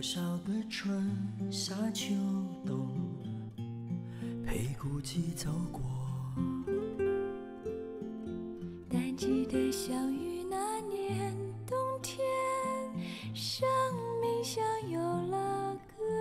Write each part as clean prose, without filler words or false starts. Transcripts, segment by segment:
少的春夏秋冬，陪孤寂走过。 但记得相遇那年冬天，生命像有了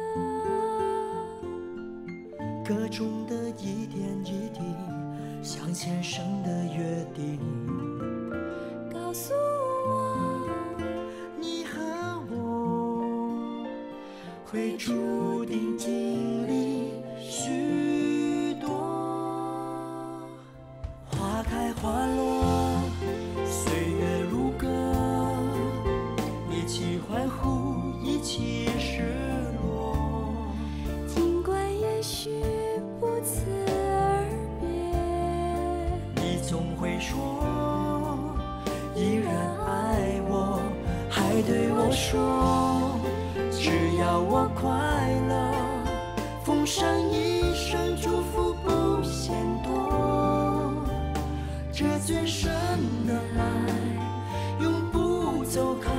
歌， 歌中的一点一滴，像前生的约定， 告诉我你和我会注定经历许多。花开花落，岁月如歌，一起欢呼，一起失落。 尽管也许不辞而别， 你总会说依然爱我，还对我说只要我快乐，奉上一生祝福不嫌多。这最深的爱永不走开，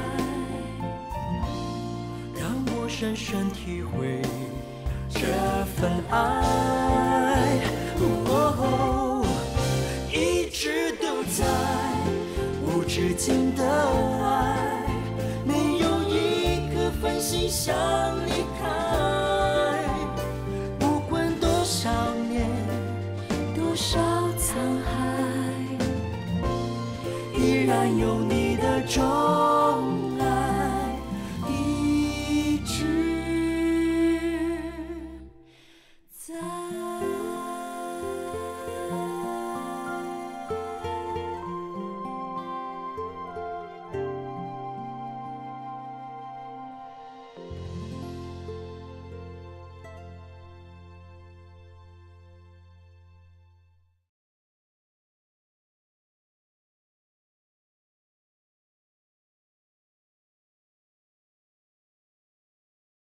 让我深深体会这份爱。一直都在无止境的爱，没有一刻分心想离